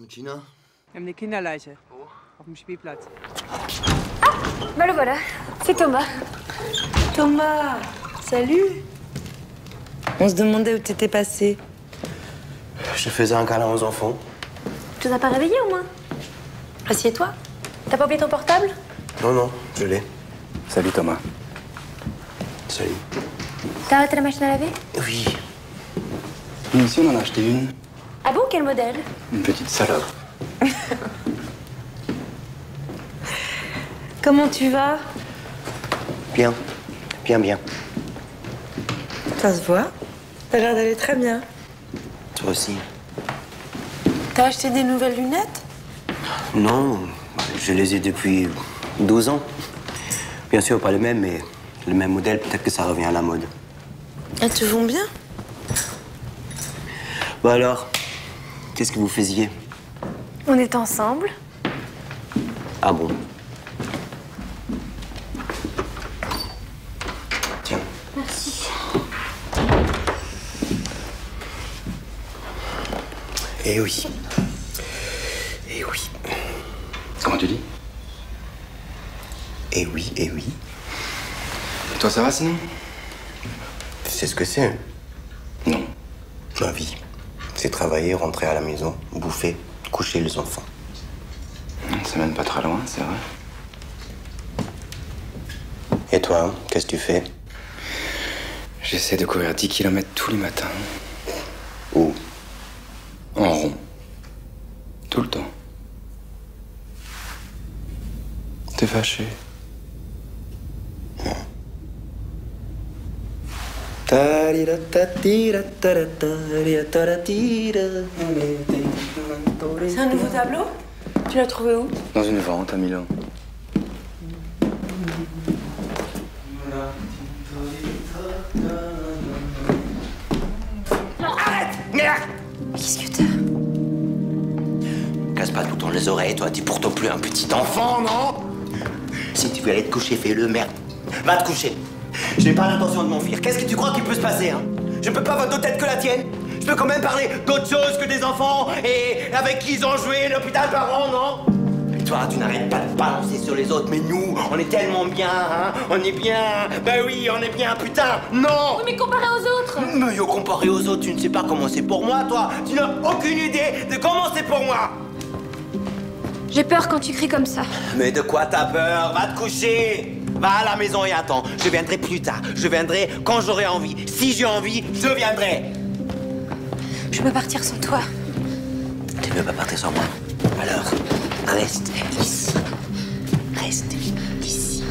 Mit Tina? Wir haben eine Kinderleiche. Wo? Auf dem Spielplatz. Ah, bah le voilà. C'est Thomas. Thomas, salut. On se demandait où t'étais passé. Je faisais un câlin aux enfants. Tu t'as pas réveillé au moins? Assieds-toi. T'as pas oublié ton portable? Non, non, je l'ai. Salut Thomas. Salut. T'as arrêté la machine à laver? Oui. Nous aussi, on en a acheté une. Ah bon, quel modèle? Une petite salope. Comment tu vas? Bien. Bien, bien. Ça se voit. T'as l'air d'aller très bien. Toi aussi. T'as acheté des nouvelles lunettes? Non, je les ai depuis 12 ans. Bien sûr, pas les mêmes, mais le même modèle, peut-être que ça revient à la mode. Elles te vont bien? Bah alors, qu'est-ce que vous faisiez? On est ensemble. Ah bon? Tiens. Merci. Eh oui. Eh oui. Comment tu dis? Eh oui, eh oui. Et toi, ça va sinon? Tu sais ce que c'est? Non. Ma vie. C'est travailler, rentrer à la maison, bouffer, coucher les enfants. Ça mène pas très loin, c'est vrai. Et toi, qu'est-ce que tu fais? J'essaie de courir 10 km tous les matins. Où? En rond. Tout le temps. T'es fâché? C'est un nouveau tableau? Tu l'as trouvé où? Dans une vente à Milan. Arrête! Merde! Qu'est-ce que t'as? Casse pas tout le temps les oreilles, toi. T'es pourtant plus un petit enfant, non? Si tu veux aller te coucher, fais-le, merde. Va te coucher. Je n'ai pas l'intention de m'enfuir. Qu'est-ce que tu crois qu'il peut se passer, hein? Je peux pas avoir d'autre tête que la tienne. Je peux quand même parler d'autre chose que des enfants et avec qui ils ont joué l'hôpital par an, non? Et toi, tu n'arrêtes pas de balancer sur les autres, mais nous, on est tellement bien, hein? On est bien. Ben oui, on est bien, putain. Non! Oui, mais comparé aux autres! Mais yo, comparé aux autres, tu ne sais pas comment c'est pour moi, toi. Tu n'as aucune idée de comment c'est pour moi. J'ai peur quand tu cries comme ça. Mais de quoi t'as peur? Va te coucher. Va à la maison et attends. Je viendrai plus tard. Je viendrai quand j'aurai envie. Si j'ai envie, je viendrai. Je peux partir sans toi. Tu veux pas partir sans moi? Alors, reste ici. Reste ici.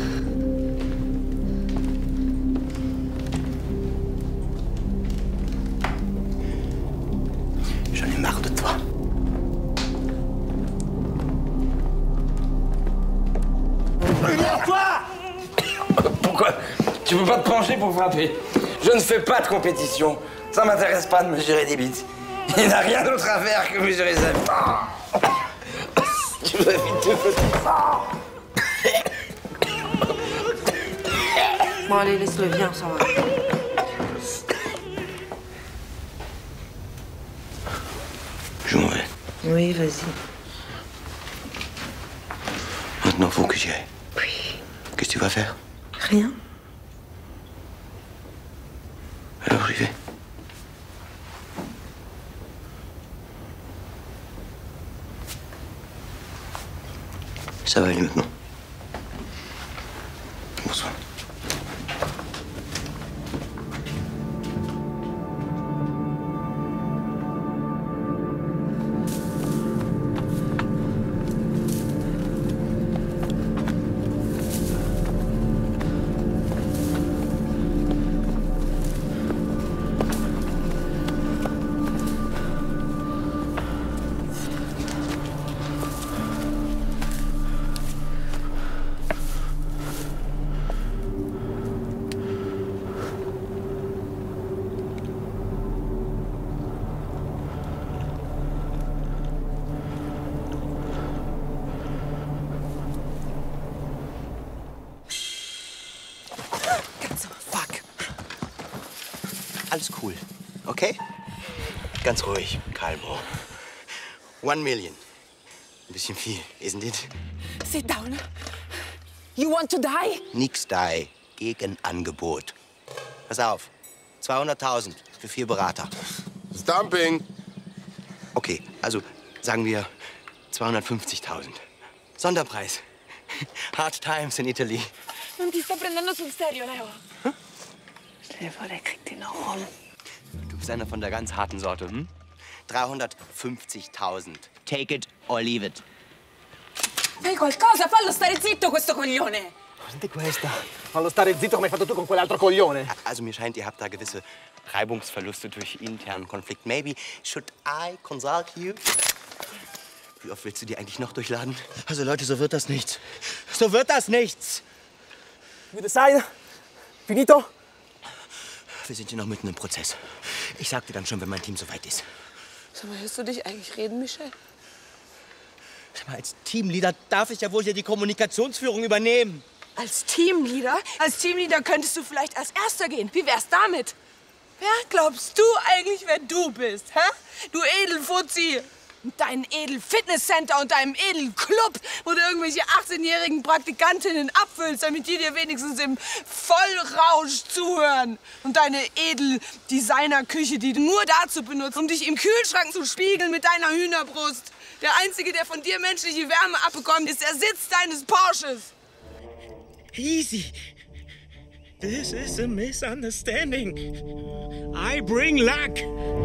J'en ai marre de toi. Toi! Pourquoi? Tu peux pas te pencher pour frapper. Je ne fais pas de compétition. Ça m'intéresse pas de mesurer des bites. Il n'a rien d'autre à faire que mesurer sa vie. Tu vas vite te faire. Bon, allez, laisse-le, viens, on s'en va. Je m'en vais. Oui, vas-y. Maintenant, faut que j'y aille. Oui. Qu'est-ce que tu vas faire? Rien. Alors, j'y vais. Ça va aller maintenant. Bonsoir. Alles cool, okay? Ganz ruhig, Calmo. 1 million. Ein bisschen viel, isn't it? Sit down. You want to die? Nix die. Gegenangebot. Pass auf. 200.000 für 4 Berater. Stumping. Okay, also sagen wir 250.000. Sonderpreis. Hard times in Italy. Non ti sto prendendo sul serio, Leo. Stell dir vor, der kriegt den noch rum. Du bist einer von der ganz harten Sorte, hm? 350.000. Take it or leave it. Fai qualcosa, fallo stare zitto questo coglione. Senti questa. Fallo stare zitto come hai fatto tu con quell'altro coglione. Also mir scheint, ihr habt da gewisse Reibungsverluste durch internen Konflikt. Maybe should I consult you? Wie oft willst du die eigentlich noch durchladen? Also Leute, so wird das nichts. So wird das nichts. You decide? Finito? Wir sind hier noch mitten im Prozess. Ich sag dir dann schon, wenn mein Team soweit ist. Sag mal, hörst du dich eigentlich reden, Michel? Sag mal, als Teamleader darf ich ja wohl hier die Kommunikationsführung übernehmen. Als Teamleader? Als Teamleader könntest du vielleicht als Erster gehen. Wie wär's damit? Wer glaubst du eigentlich, wer du bist, hä? Du Edelfuzzi! Mit deinem Edel-Fitnesscenter und deinem Edel-Club, wo du irgendwelche 18-jährigen Praktikantinnen abfüllst, damit die dir wenigstens im Vollrausch zuhören. Und deine Edel-Designer-Küche, die du nur dazu benutzt, um dich im Kühlschrank zu spiegeln mit deiner Hühnerbrust. Der Einzige, der von dir menschliche Wärme abbekommt, ist der Sitz deines Porsches. Easy. This is a misunderstanding. I bring luck.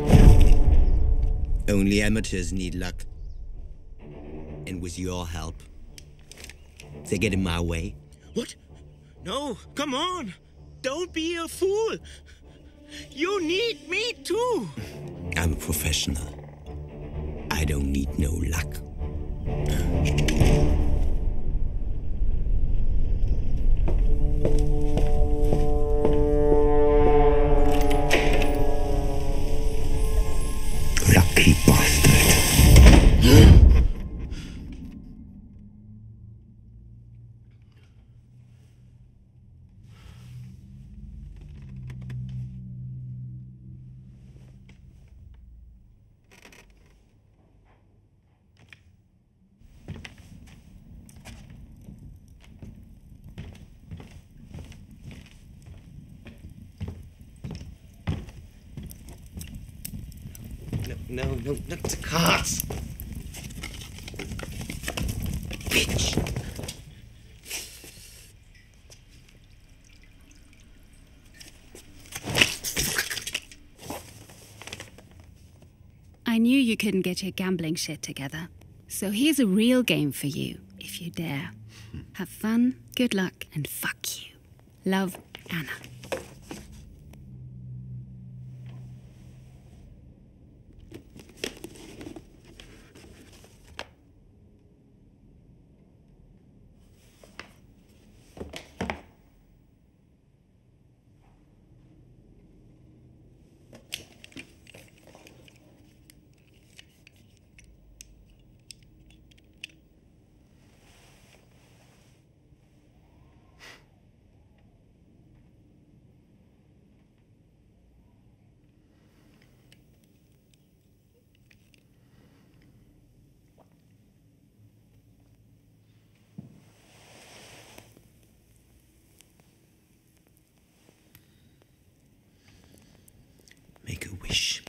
Only amateurs need luck. And with your help, they get in my way. What? No, come on. Don't be a fool. You need me too. I'm a professional. I don't need no luck. Lucky bastard. No, not the cards. Bitch. I knew you couldn't get your gambling shit together. So here's a real game for you, if you dare. Have fun, good luck, and fuck you. Love, Anna. Make a wish.